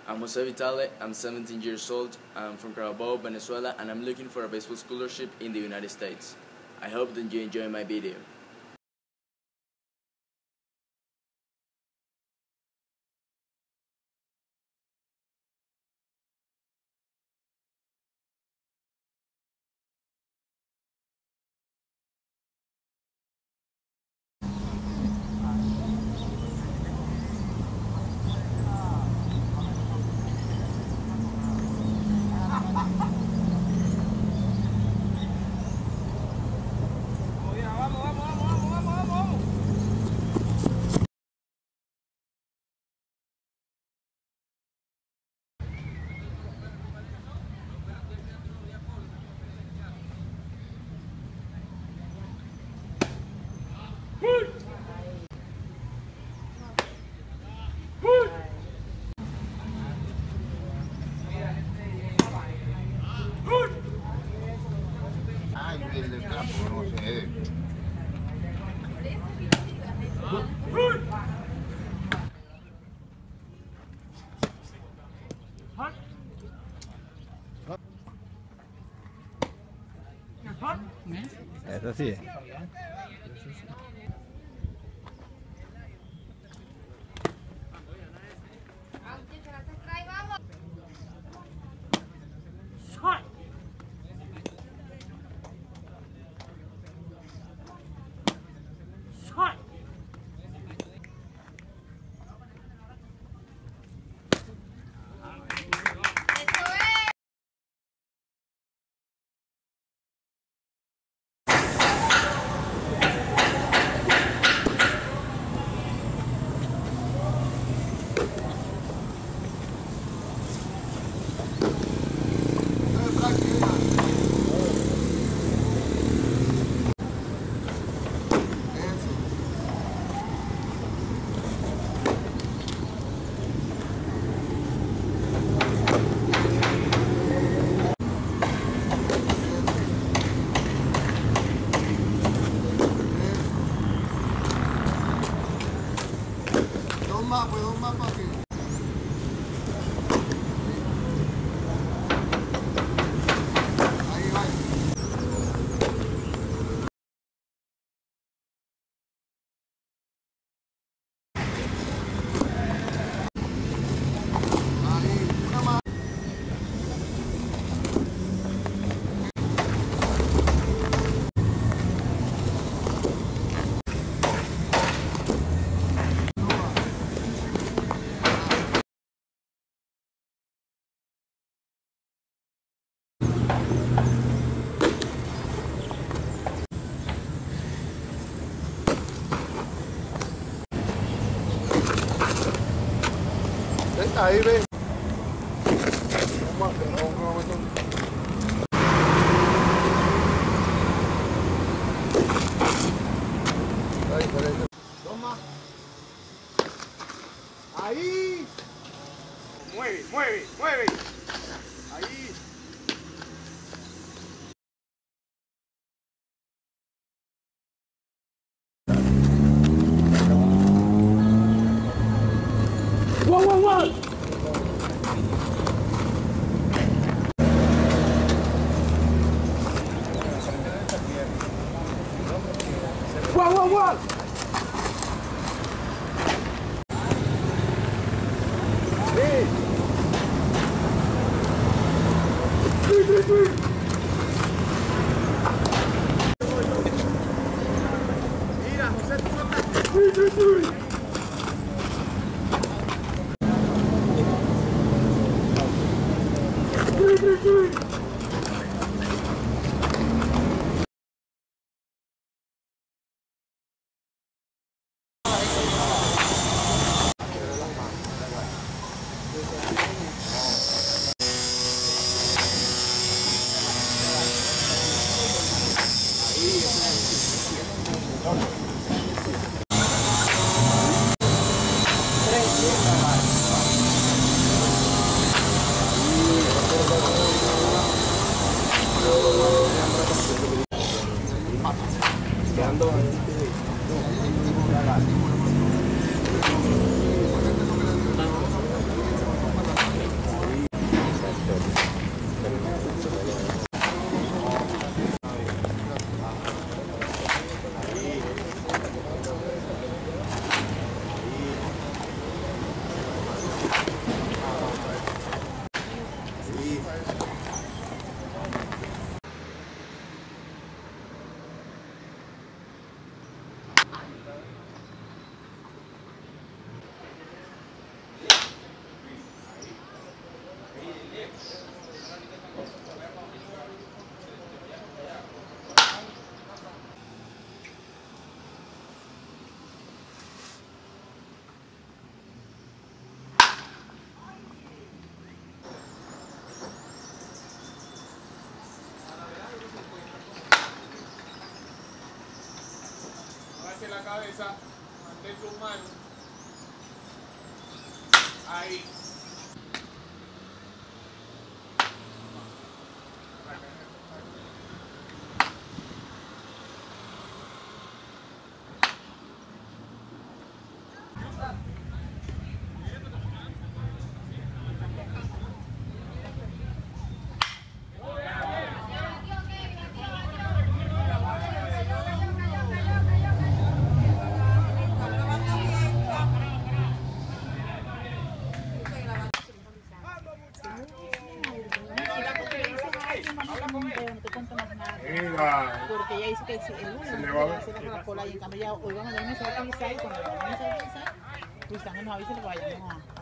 I'm Jose Vitale, I'm 17 years old, I'm from Carabobo, Venezuela, and I'm looking for a baseball scholarship in the United States. I hope that you enjoy my video. El del campo, no sé. Esta sí es. Dos más para que... Ahí va. Ahí, una más. Ahí ven. Dos más. Ahí. Mueve, mueve, mueve. Ahí. Wow, wow, wow. Wow, wow, wow. Mira, José, tú no cabeza, mantén tus manos. Ahí. Porque ella dice que el lunes va a hacer la cola y en cambio ya hoy vamos a darme esa utilizar y cuando vamos a utilizar, pues nos avisa que vayamos a